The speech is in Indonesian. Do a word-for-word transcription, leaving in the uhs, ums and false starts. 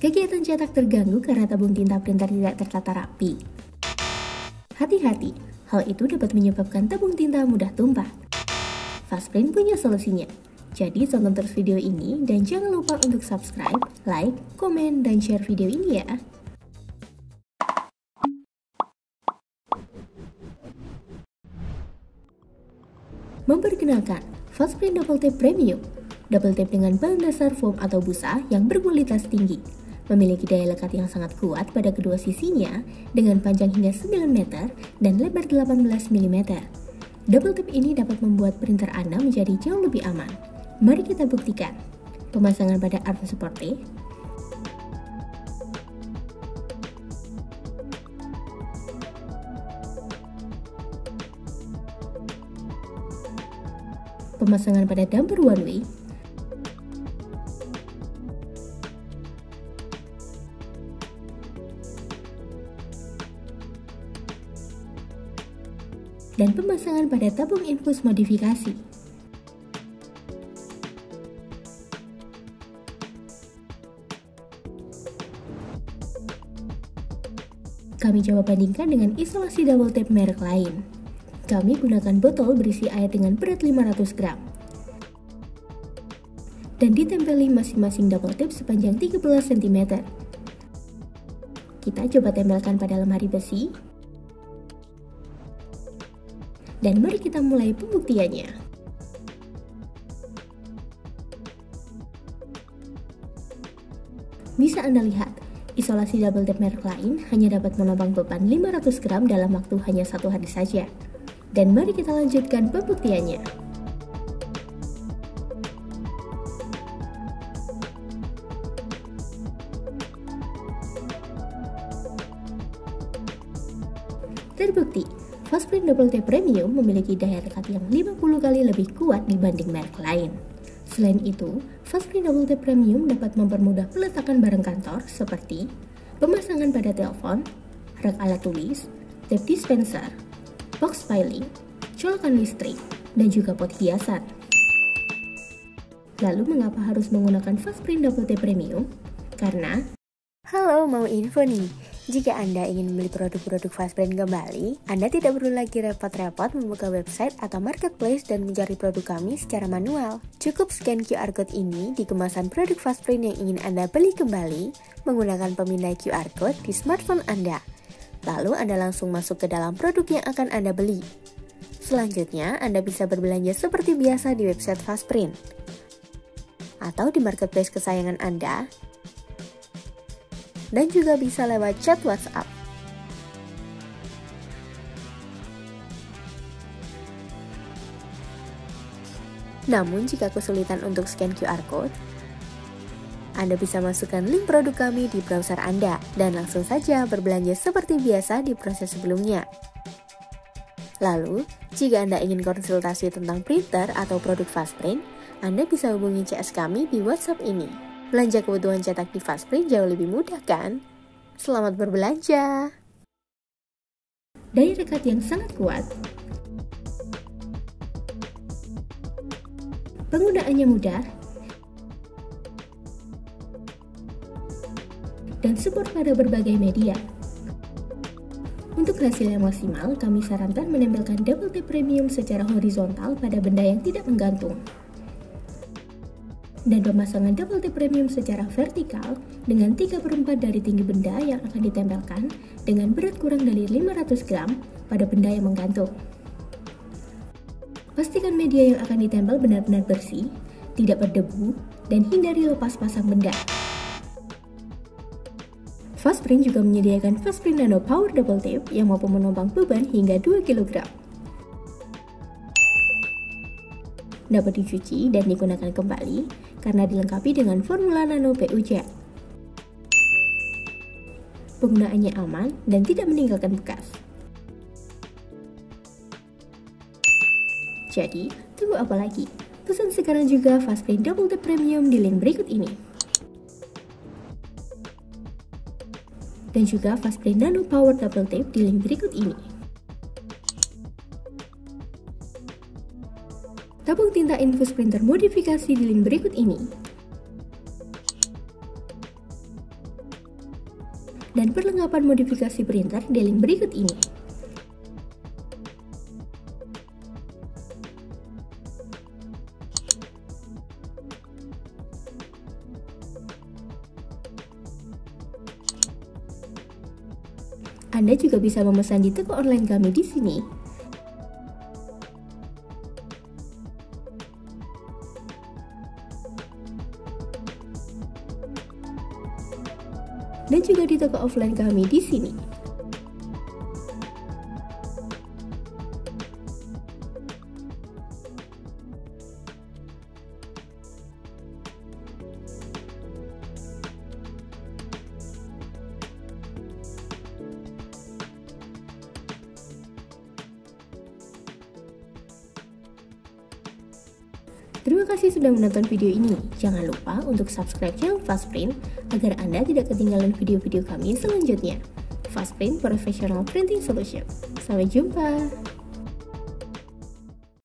Kegiatan cetak terganggu karena tabung tinta printer tidak tertata rapi. Hati-hati, hal itu dapat menyebabkan tabung tinta mudah tumpah. Fastprint punya solusinya. Jadi tonton terus video ini dan jangan lupa untuk subscribe, like, komen, dan share video ini ya. Memperkenalkan, Fastprint Double Tape Premium. Double tape dengan bahan dasar foam atau busa yang berkualitas tinggi. Memiliki daya lekat yang sangat kuat pada kedua sisinya dengan panjang hingga sembilan meter dan lebar delapan belas milimeter. Double tape ini dapat membuat printer Anda menjadi jauh lebih aman. Mari kita buktikan. Pemasangan pada arm seperti pemasangan pada damper one way, dan pemasangan pada tabung infus modifikasi. Kami coba bandingkan dengan isolasi double tape merek lain. Kami gunakan botol berisi air dengan berat lima ratus gram. Dan ditempeli masing-masing double tape sepanjang tiga belas sentimeter. Kita coba tempelkan pada lemari besi. Dan mari kita mulai pembuktiannya. Bisa Anda lihat, isolasi double tape merek lain hanya dapat menopang beban lima ratus gram dalam waktu hanya satu hari saja. Dan mari kita lanjutkan pembuktiannya. Terbukti, Fastprint Double Tape Premium memiliki daya lekat yang lima puluh kali lebih kuat dibanding merek lain. Selain itu, Fastprint Double Tape Premium dapat mempermudah peletakan barang kantor seperti pemasangan pada telepon, rak alat tulis, tape dispenser, box filing, colokan listrik, dan juga pot hiasan. Lalu mengapa harus menggunakan Fastprint Double Tape Premium? Karena Halo, mau info nih. Jika Anda ingin membeli produk-produk Fastprint kembali, Anda tidak perlu lagi repot-repot membuka website atau marketplace dan mencari produk kami secara manual. Cukup scan Q R code ini di kemasan produk Fastprint yang ingin Anda beli kembali menggunakan pemindai Q R code di smartphone Anda. Lalu Anda langsung masuk ke dalam produk yang akan Anda beli. Selanjutnya, Anda bisa berbelanja seperti biasa di website Fastprint atau di marketplace kesayangan Anda, dan juga bisa lewat chat WhatsApp. Namun, jika kesulitan untuk scan Q R code, Anda bisa masukkan link produk kami di browser Anda dan langsung saja berbelanja seperti biasa di proses sebelumnya. Lalu, jika Anda ingin konsultasi tentang printer atau produk Fastprint, Anda bisa hubungi C S kami di WhatsApp ini. Belanja kebutuhan cetak di Fastprint jauh lebih mudah kan? Selamat berbelanja! daya lekat yang sangat kuat, penggunaannya mudah, dan support pada berbagai media. Untuk hasil yang maksimal, kami sarankan menempelkan double tape premium secara horizontal pada benda yang tidak menggantung. Dan pemasangan double tape premium secara vertikal dengan tiga per empat dari tinggi benda yang akan ditempelkan dengan berat kurang dari lima ratus gram pada benda yang menggantung. Pastikan media yang akan ditempel benar-benar bersih, tidak berdebu, dan hindari lepas pasang benda. Fastprint juga menyediakan Fastprint Nano Power Double Tape yang mampu menopang beban hingga dua kilogram. Dapat dicuci dan digunakan kembali karena dilengkapi dengan formula nano P U J. Penggunaannya aman dan tidak meninggalkan bekas. Jadi, tunggu apa lagi? Pesan sekarang juga Fastprint Double Tape Premium di link berikut ini. Dan juga Fastprint Nano Power Double Tape di link berikut ini. Tabung tinta infus printer modifikasi di link berikut ini. dan perlengkapan modifikasi printer di link berikut ini. Anda juga bisa memesan di toko online kami di sini. Dan juga di toko offline kami di sini. Terima kasih sudah menonton video ini. Jangan lupa untuk subscribe channel Fastprint agar Anda tidak ketinggalan video-video kami selanjutnya. Fastprint Professional Printing Solution. Sampai jumpa.